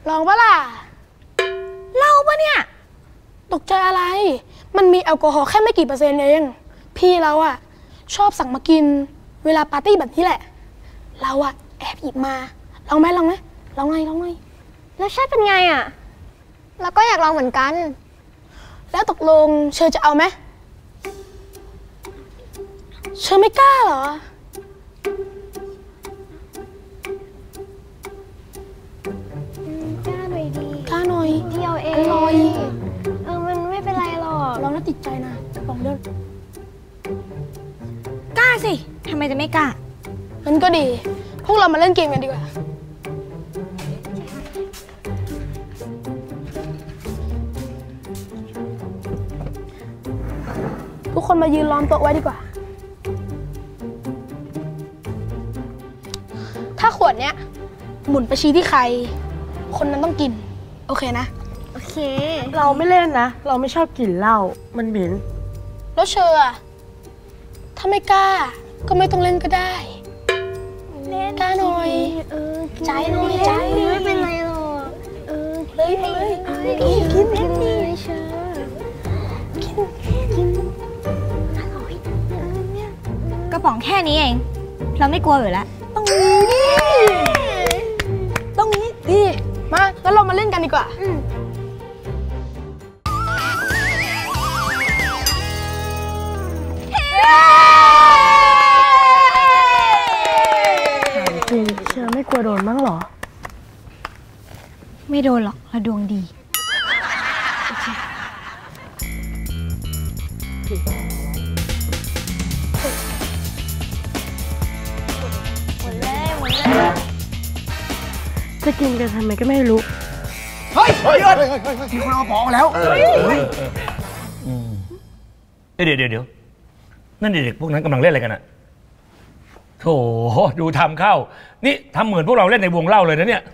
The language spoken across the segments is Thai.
ลองปะล่ะเล่าปะเนี่ยตกใจอะไรมันมีแอลกอฮอล์แค่ไม่กี่เปอร์เซ็นต์เองพี่เราอะชอบสั่งมากินเวลาปาร์ตี้แบบนี้แหละเราอะแอบหยิบมาลองไหมลองหน่อยแล้วชาติเป็นไงอะแล้วก็อยากลองเหมือนกันแล้วตกลงเชอจะเอาไหมเชอไม่กล้าเหรอกล้าหน่อยดีกล้าหน่อยเที่ยวเองอร่อยมันไม่เป็นไรหรอกลองแล้วติดใจนะลองเดินกล้าสิทำไมจะไม่กล้างั้นก็ดีพวกเรามาเล่นเกมกันดีกว่าทุกคนมายืนล้อมโต๊ะไว้ดีกว่าถ้าขวดเนี้ยหมุนไปชี้ที่ใครคนนั้นต้องกินโอเคนะโอเคเราไม่เล่นนะเราไม่ชอบกินเหล้ามันเหม็นแล้วเชออะถ้าไม่กล้าก็ไม่ต้องเล่นก็ได้เล่นกล้าหน่อยใจหน่อยใจไม่เป็นไรหรอกเลยกินเลยเชอกินอร่อยกระป๋องแค่นี้เองเราไม่กลัวอยู่แล้วต้องนี้ดีมางั้นเรามาเล่นกันดีกว่าเชอไม่กลัวโดนบ้างหรอไม่โดนหรอกเราดวงดีจะกินกันทำไมก็ไม่รู้เฮ้ยมีคนเอาของแล้วเดี๋ยวนั่นเด็กพวกนั้นกำลังเล่นอะไรกันอะโถดูทำเข้านี่ทำเหมือนพวกเราเล่นในวงเล่าเลยนะเนี่ย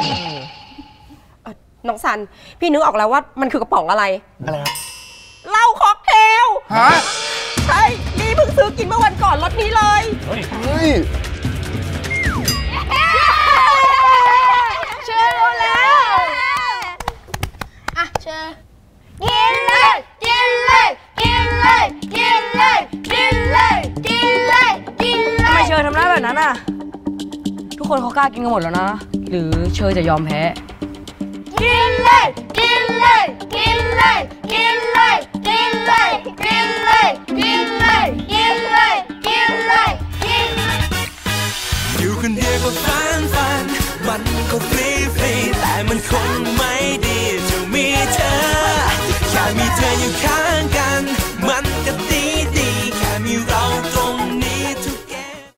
น้องซันพี่นึกออกแล้วว่ามันคือกระป๋องอะไรครับเหล้าค็อกเทลฮะใช่นี่เพิ่งซื้อกินเมื่อวันก่อนรถนี้เลยเฮ้ยเชอรู้แล้วอ่ะเชอกินเลยกินเลยกินเลยกินเลยกินเลยกินเลยกินเลยทำไมเชอทำได้แบบนั้นอ่ะทุกคนเขากล้ากินกันหมดแล้วนะหรือเชอจะยอมแพ้กินเลยกินเลยกินเลยกินเลยกินเลยกินเลยกินเลยกินเลยกินเลยกินอยู่คนเดียวก็ฟันมันก็ฟรีแต่มันคงไม่ดีจะมีเธอแค่มีเธออยู่ข้